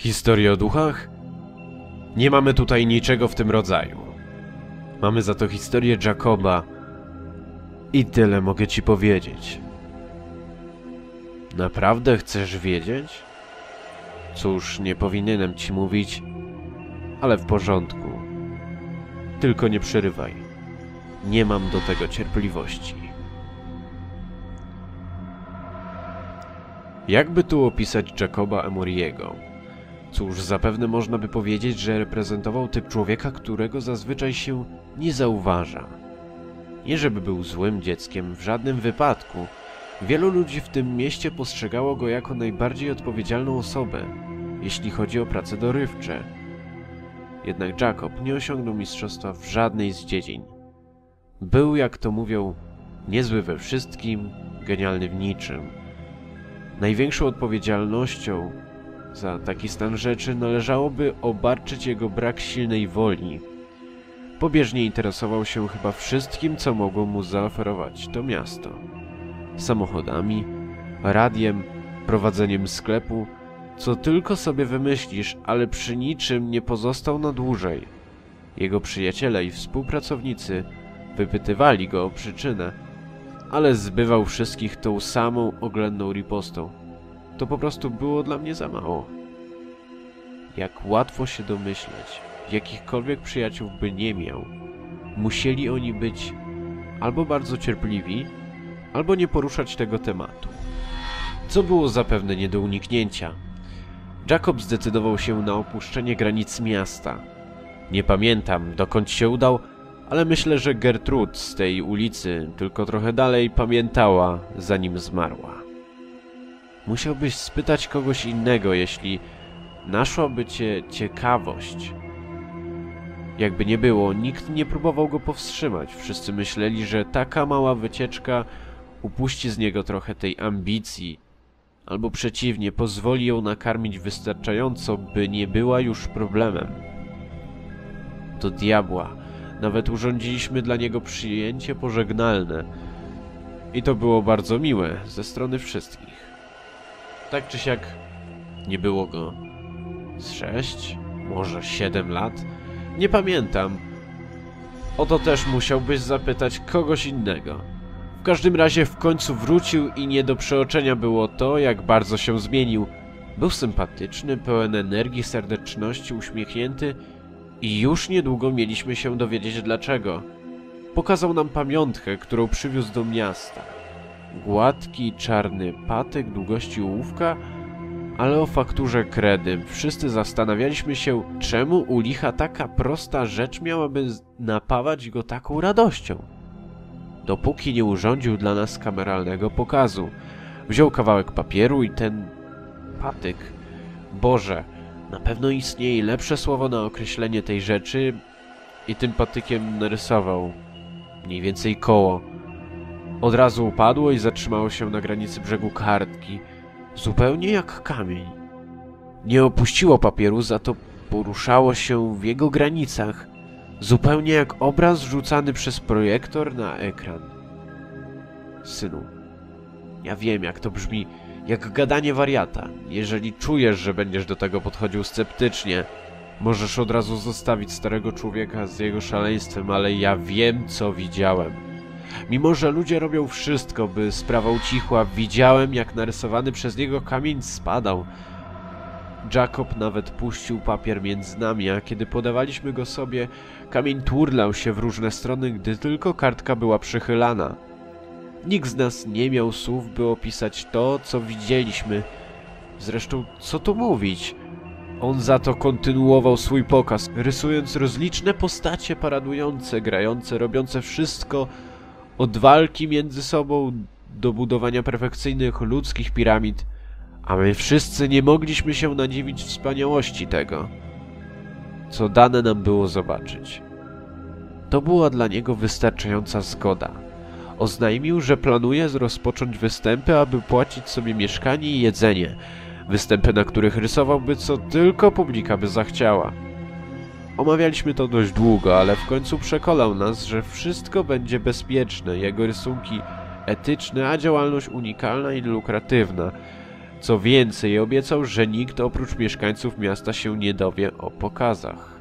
Historię o duchach? Nie mamy tutaj niczego w tym rodzaju. Mamy za to historię Jacoba i tyle mogę ci powiedzieć. Naprawdę chcesz wiedzieć? Cóż, nie powinienem ci mówić, ale w porządku. Tylko nie przerywaj. Nie mam do tego cierpliwości. Jakby tu opisać Jacoba Amoriego? Cóż, zapewne można by powiedzieć, że reprezentował typ człowieka, którego zazwyczaj się nie zauważa. Nie żeby był złym dzieckiem, w żadnym wypadku. Wielu ludzi w tym mieście postrzegało go jako najbardziej odpowiedzialną osobę, jeśli chodzi o prace dorywcze. Jednak Jacob nie osiągnął mistrzostwa w żadnej z dziedzin. Był, jak to mówią, niezły we wszystkim, genialny w niczym. Największą odpowiedzialnością za taki stan rzeczy należałoby obarczyć jego brak silnej woli. Pobieżnie interesował się chyba wszystkim, co mogło mu zaoferować to miasto. Samochodami, radiem, prowadzeniem sklepu, co tylko sobie wymyślisz, ale przy niczym nie pozostał na dłużej. Jego przyjaciele i współpracownicy wypytywali go o przyczynę, ale zbywał wszystkich tą samą oględną ripostą. To po prostu było dla mnie za mało. Jak łatwo się domyśleć, jakichkolwiek przyjaciół by nie miał, musieli oni być albo bardzo cierpliwi, albo nie poruszać tego tematu. Co było zapewne nie do uniknięcia. Jacob zdecydował się na opuszczenie granic miasta. Nie pamiętam, dokąd się udał, ale myślę, że Gertrud z tej ulicy, tylko trochę dalej, pamiętała, zanim zmarła. Musiałbyś spytać kogoś innego, jeśli naszłaby cię ciekawość. Jakby nie było, nikt nie próbował go powstrzymać. Wszyscy myśleli, że taka mała wycieczka upuści z niego trochę tej ambicji, albo przeciwnie, pozwoli ją nakarmić wystarczająco, by nie była już problemem. Do diabła. Nawet urządziliśmy dla niego przyjęcie pożegnalne. I to było bardzo miłe ze strony wszystkich. Tak czy siak, nie było go z 6, może 7 lat. Nie pamiętam. O to też musiałbyś zapytać kogoś innego. W każdym razie w końcu wrócił i nie do przeoczenia było to, jak bardzo się zmienił. Był sympatyczny, pełen energii, serdeczności, uśmiechnięty i już niedługo mieliśmy się dowiedzieć dlaczego. Pokazał nam pamiątkę, którą przywiózł do miasta. Gładki, czarny patyk długości ołówka, ale o fakturze kredy. Wszyscy zastanawialiśmy się, czemu u licha taka prosta rzecz miałaby napawać go taką radością. Dopóki nie urządził dla nas kameralnego pokazu. Wziął kawałek papieru i ten patyk. Boże, na pewno istnieje lepsze słowo na określenie tej rzeczy i tym patykiem narysował mniej więcej koło. Od razu upadło i zatrzymało się na granicy brzegu kartki, zupełnie jak kamień. Nie opuściło papieru, za to poruszało się w jego granicach, zupełnie jak obraz rzucany przez projektor na ekran. Synu, ja wiem, jak to brzmi, jak gadanie wariata. Jeżeli czujesz, że będziesz do tego podchodził sceptycznie, możesz od razu zostawić starego człowieka z jego szaleństwem, ale ja wiem, co widziałem. Mimo że ludzie robią wszystko, by sprawa ucichła, widziałem, jak narysowany przez niego kamień spadał. Jacob nawet puścił papier między nami, a kiedy podawaliśmy go sobie, kamień turlał się w różne strony, gdy tylko kartka była przychylana. Nikt z nas nie miał słów, by opisać to, co widzieliśmy. Zresztą, co tu mówić? On za to kontynuował swój pokaz, rysując rozliczne postacie paradujące, grające, robiące wszystko od walki między sobą do budowania perfekcyjnych ludzkich piramid, a my wszyscy nie mogliśmy się nadziwić wspaniałości tego, co dane nam było zobaczyć. To była dla niego wystarczająca zgoda. Oznajmił, że planuje rozpocząć występy, aby płacić sobie mieszkanie i jedzenie. Występy, na których rysowałby co tylko publika by zachciała. Omawialiśmy to dość długo, ale w końcu przekonał nas, że wszystko będzie bezpieczne, jego rysunki etyczne, a działalność unikalna i lukratywna. Co więcej, obiecał, że nikt oprócz mieszkańców miasta się nie dowie o pokazach.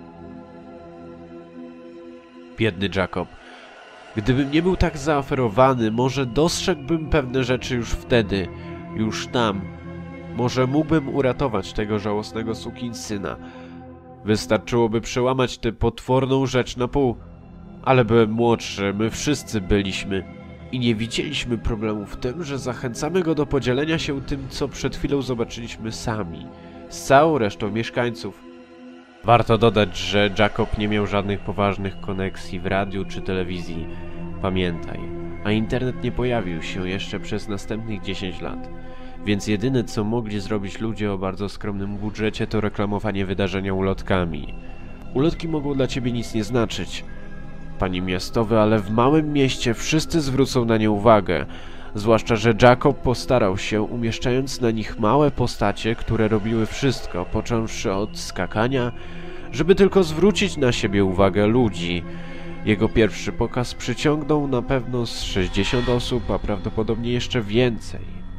Biedny Jacob. Gdybym nie był tak zaoferowany, może dostrzegłbym pewne rzeczy już wtedy, już tam. Może mógłbym uratować tego żałosnego sukinsyna. Wystarczyłoby przełamać tę potworną rzecz na pół. Ale byłem młodszy, my wszyscy byliśmy. I nie widzieliśmy problemu w tym, że zachęcamy go do podzielenia się tym, co przed chwilą zobaczyliśmy sami. Z całą resztą mieszkańców. Warto dodać, że Jacob nie miał żadnych poważnych koneksji w radiu czy telewizji. Pamiętaj. A internet nie pojawił się jeszcze przez następnych 10 lat. Więc jedyne, co mogli zrobić ludzie o bardzo skromnym budżecie, to reklamowanie wydarzenia ulotkami. Ulotki mogą dla ciebie nic nie znaczyć, panie miastowy, ale w małym mieście wszyscy zwrócą na nie uwagę. Zwłaszcza, że Jacob postarał się, umieszczając na nich małe postacie, które robiły wszystko, począwszy od skakania, żeby tylko zwrócić na siebie uwagę ludzi. Jego pierwszy pokaz przyciągnął na pewno z 60 osób, a prawdopodobnie jeszcze więcej.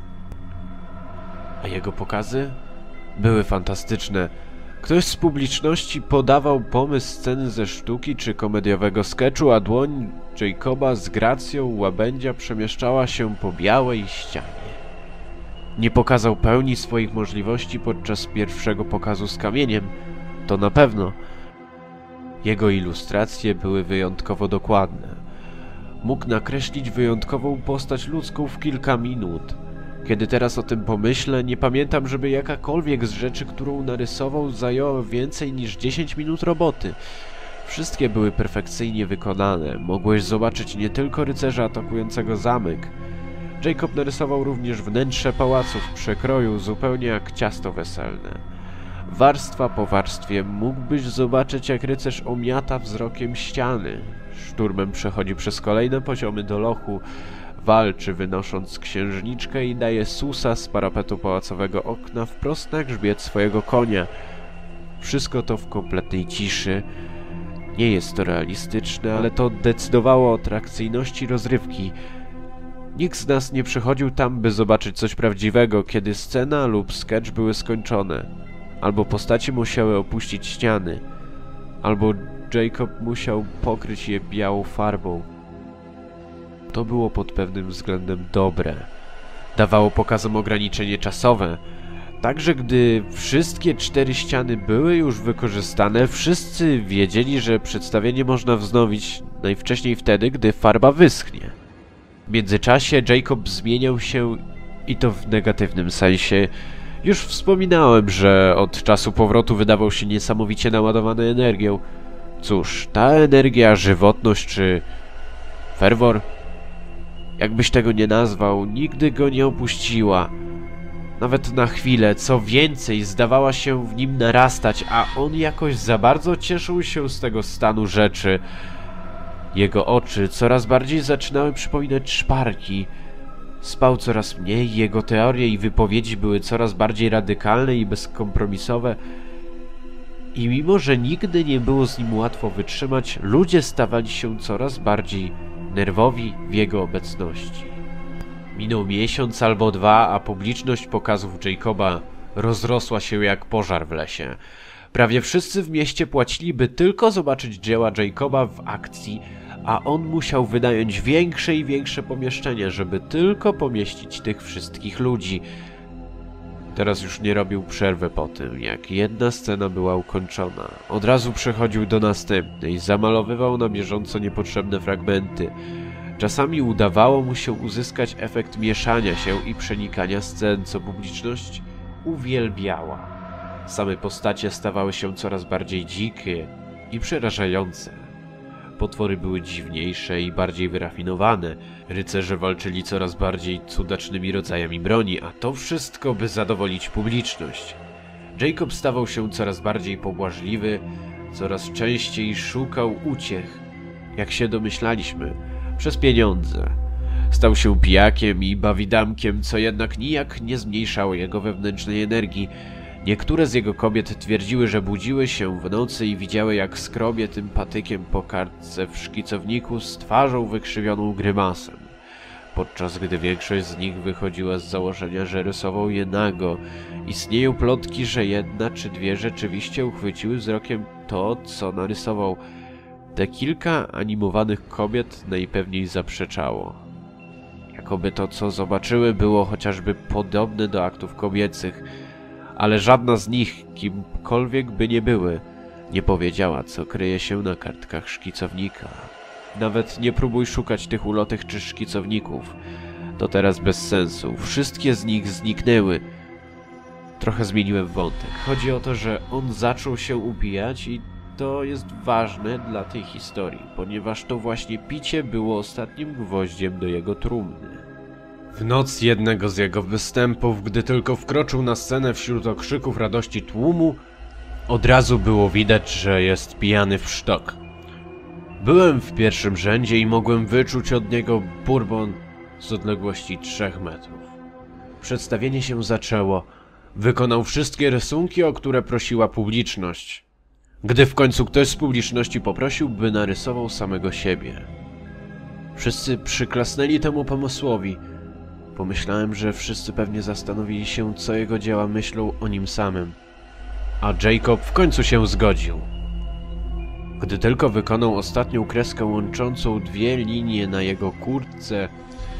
A jego pokazy były fantastyczne. Ktoś z publiczności podawał pomysł sceny ze sztuki czy komediowego skeczu, a dłoń Jacoba z gracją łabędzia przemieszczała się po białej ścianie. Nie pokazał pełni swoich możliwości podczas pierwszego pokazu z kamieniem, to na pewno. Jego ilustracje były wyjątkowo dokładne. Mógł nakreślić wyjątkową postać ludzką w kilka minut. Kiedy teraz o tym pomyślę, nie pamiętam, żeby jakakolwiek z rzeczy, którą narysował, zajęła więcej niż 10 minut roboty. Wszystkie były perfekcyjnie wykonane. Mogłeś zobaczyć nie tylko rycerza atakującego zamek. Jacob narysował również wnętrze pałacu w przekroju, zupełnie jak ciasto weselne. Warstwa po warstwie mógłbyś zobaczyć, jak rycerz omiata wzrokiem ściany. Szturmem przechodzi przez kolejne poziomy do lochu, walczy wynosząc księżniczkę i daje susa z parapetu pałacowego okna wprost na grzbiet swojego konia. Wszystko to w kompletnej ciszy. Nie jest to realistyczne, ale to decydowało o atrakcyjności rozrywki. Nikt z nas nie przychodził tam, by zobaczyć coś prawdziwego, kiedy scena lub sketch były skończone. Albo postaci musiały opuścić ściany, albo Jacob musiał pokryć je białą farbą. To było pod pewnym względem dobre. Dawało pokazom ograniczenie czasowe. Także gdy wszystkie 4 ściany były już wykorzystane, wszyscy wiedzieli, że przedstawienie można wznowić najwcześniej wtedy, gdy farba wyschnie. W międzyczasie Jacob zmieniał się i to w negatywnym sensie. Już wspominałem, że od czasu powrotu wydawał się niesamowicie naładowany energią. Cóż, ta energia, żywotność czy ferwor, jakbyś tego nie nazwał, nigdy go nie opuściła. Nawet na chwilę, co więcej, zdawała się w nim narastać, a on jakoś za bardzo cieszył się z tego stanu rzeczy. Jego oczy coraz bardziej zaczynały przypominać szparki. Spał coraz mniej, jego teorie i wypowiedzi były coraz bardziej radykalne i bezkompromisowe. I mimo, że nigdy nie było z nim łatwo wytrzymać, ludzie stawali się coraz bardziej nerwowi w jego obecności. Minął miesiąc albo 2, a publiczność pokazów Jacoba rozrosła się jak pożar w lesie. Prawie wszyscy w mieście płacili, by tylko zobaczyć dzieła Jacoba w akcji, a on musiał wynająć większe i większe pomieszczenie, żeby tylko pomieścić tych wszystkich ludzi. Teraz już nie robił przerwy po tym, jak jedna scena była ukończona. Od razu przechodził do następnej, zamalowywał na bieżąco niepotrzebne fragmenty. Czasami udawało mu się uzyskać efekt mieszania się i przenikania scen, co publiczność uwielbiała. Same postacie stawały się coraz bardziej dzikie i przerażające. Potwory były dziwniejsze i bardziej wyrafinowane. Rycerze walczyli coraz bardziej cudacznymi rodzajami broni, a to wszystko, by zadowolić publiczność. Jacob stawał się coraz bardziej pobłażliwy, coraz częściej szukał uciech. Jak się domyślaliśmy, przez pieniądze. Stał się pijakiem i bawidamkiem, co jednak nijak nie zmniejszało jego wewnętrznej energii. Niektóre z jego kobiet twierdziły, że budziły się w nocy i widziały, jak skrobie tym patykiem po kartce w szkicowniku z twarzą wykrzywioną grymasem. podczas gdy większość z nich wychodziła z założenia, że rysował je nago. Istnieją plotki, że jedna czy dwie rzeczywiście uchwyciły wzrokiem to, co narysował. Te kilka animowanych kobiet najpewniej zaprzeczało. Jakoby to, co zobaczyły, było chociażby podobne do aktów kobiecych, ale żadna z nich, kimkolwiek by nie były, nie powiedziała, co kryje się na kartkach szkicownika. Nawet nie próbuj szukać tych ulotych czy szkicowników. To teraz bez sensu. Wszystkie z nich zniknęły. Trochę zmieniłem wątek. Chodzi o to, że on zaczął się upijać i to jest ważne dla tej historii, ponieważ to właśnie picie było ostatnim gwoździem do jego trumny. W noc jednego z jego występów, gdy tylko wkroczył na scenę wśród okrzyków radości tłumu, od razu było widać, że jest pijany w sztok. Byłem w pierwszym rzędzie i mogłem wyczuć od niego bourbon z odległości 3 metrów. Przedstawienie się zaczęło. Wykonał wszystkie rysunki, o które prosiła publiczność. Gdy w końcu ktoś z publiczności poprosił, by narysował samego siebie. Wszyscy przyklasnęli temu pomysłowi. Pomyślałem, że wszyscy pewnie zastanowili się, co jego dzieła myślą o nim samym. A Jacob w końcu się zgodził. Gdy tylko wykonał ostatnią kreskę łączącą 2 linie na jego kurtce,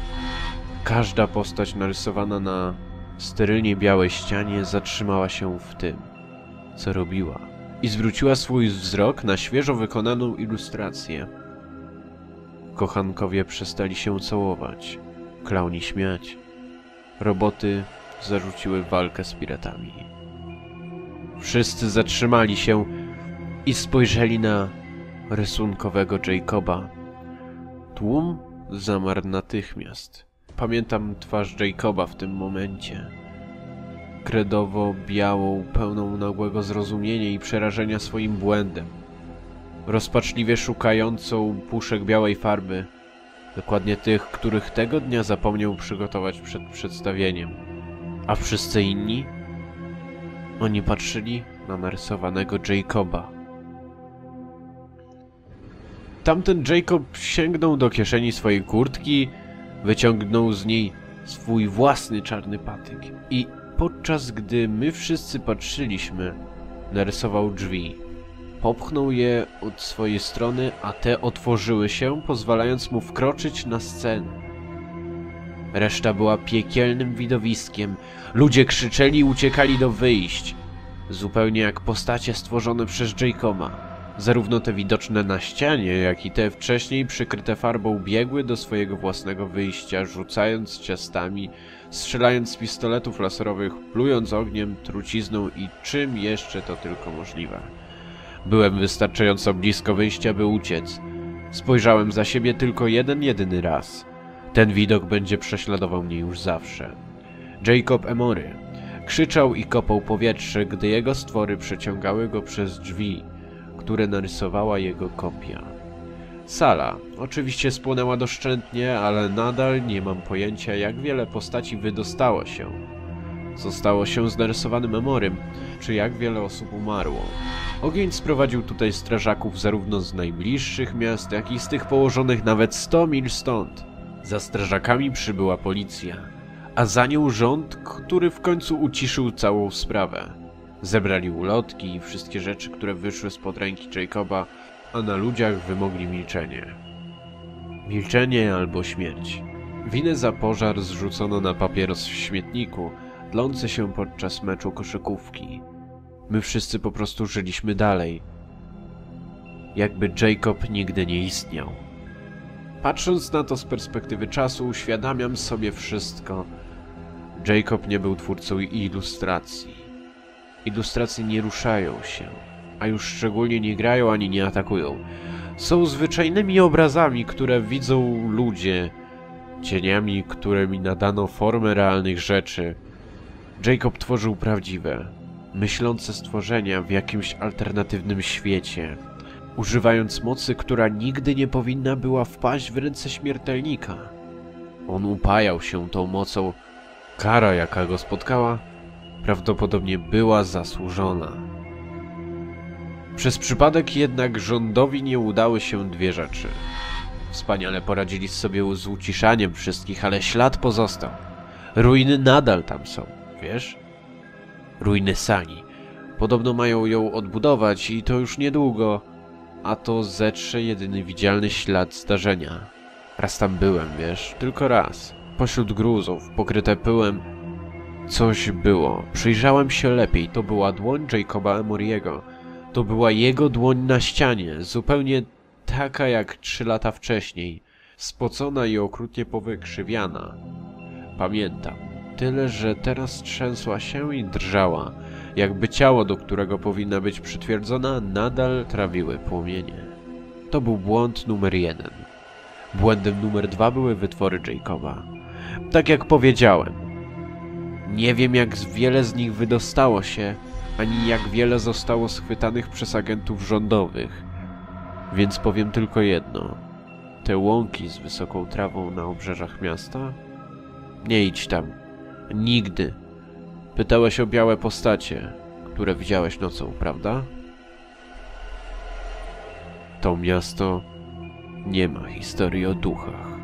każda postać narysowana na sterylnie białej ścianie zatrzymała się w tym, co robiła, i zwróciła swój wzrok na świeżo wykonaną ilustrację. Kochankowie przestali się całować, klauni śmiać, roboty zarzuciły walkę z piratami. Wszyscy zatrzymali się i spojrzeli na rysunkowego Jacoba. Tłum zamarł natychmiast. Pamiętam twarz Jacoba w tym momencie. Kredowo-białą, pełną nagłego zrozumienia i przerażenia swoim błędem. Rozpaczliwie szukającą puszek białej farby. Dokładnie tych, których tego dnia zapomniał przygotować przed przedstawieniem. A wszyscy inni? Oni patrzyli na narysowanego Jacoba. Tamten Jacob sięgnął do kieszeni swojej kurtki, wyciągnął z niej swój własny czarny patyk i podczas gdy my wszyscy patrzyliśmy, narysował drzwi. Popchnął je od swojej strony, a te otworzyły się, pozwalając mu wkroczyć na scenę. Reszta była piekielnym widowiskiem. Ludzie krzyczeli i uciekali do wyjść. Zupełnie jak postacie stworzone przez Jacoba. Zarówno te widoczne na ścianie, jak i te wcześniej przykryte farbą biegły do swojego własnego wyjścia, rzucając ciastami, strzelając z pistoletów laserowych, plując ogniem, trucizną i czym jeszcze to tylko możliwe. Byłem wystarczająco blisko wyjścia, by uciec. Spojrzałem za siebie tylko jedyny raz. Ten widok będzie prześladował mnie już zawsze. Jacob Emory krzyczał i kopał powietrze, gdy jego stwory przeciągały go przez drzwi, które narysowała jego kopia. Sala oczywiście spłonęła doszczętnie, ale nadal nie mam pojęcia, jak wiele postaci wydostało się. Co stało się z narysowanym Emorym, czy jak wiele osób umarło. Ogień sprowadził tutaj strażaków zarówno z najbliższych miast, jak i z tych położonych nawet 100 mil stąd. Za strażakami przybyła policja, a za nią rząd, który w końcu uciszył całą sprawę. Zebrali ulotki i wszystkie rzeczy, które wyszły spod ręki Jacoba, a na ludziach wymogli milczenie. Milczenie albo śmierć. Winę za pożar zrzucono na papieros w śmietniku, tlący się podczas meczu koszykówki. My wszyscy po prostu żyliśmy dalej. Jakby Jacob nigdy nie istniał. Patrząc na to z perspektywy czasu, uświadamiam sobie wszystko. Jacob nie był twórcą ilustracji. Ilustracje nie ruszają się, a już szczególnie nie grają ani nie atakują. Są zwyczajnymi obrazami, które widzą ludzie, cieniami, którymi nadano formę realnych rzeczy. Jacob tworzył prawdziwe, myślące stworzenia w jakimś alternatywnym świecie, używając mocy, która nigdy nie powinna była wpaść w ręce śmiertelnika. On upajał się tą mocą. Kara, jaka go spotkała, prawdopodobnie była zasłużona. Przez przypadek jednak rządowi nie udały się 2 rzeczy. Wspaniale poradzili sobie z uciszaniem wszystkich, ale ślad pozostał. Ruiny nadal tam są, wiesz? Ruiny sali. Podobno mają ją odbudować i to już niedługo, a to zetrze jedyny widzialny ślad zdarzenia. Raz tam byłem, wiesz? Tylko raz. Pośród gruzów, pokryte pyłem, coś było. Przyjrzałem się lepiej. To była dłoń Jacoba Emoriego. To była jego dłoń na ścianie, zupełnie taka jak 3 lata wcześniej. Spocona i okrutnie powykrzywiana. Pamiętam. Tyle, że teraz trzęsła się i drżała. Jakby ciało, do którego powinna być przytwierdzona, nadal trawiły płomienie. To był błąd numer 1. Błędem numer 2 były wytwory Jacoba. Tak jak powiedziałem, nie wiem jak wiele z nich wydostało się, ani jak wiele zostało schwytanych przez agentów rządowych. Więc powiem tylko jedno. Te łąki z wysoką trawą na obrzeżach miasta? Nie idź tam. Nigdy. Pytałeś o białe postacie, które widziałeś nocą, prawda? To miasto nie ma historii o duchach.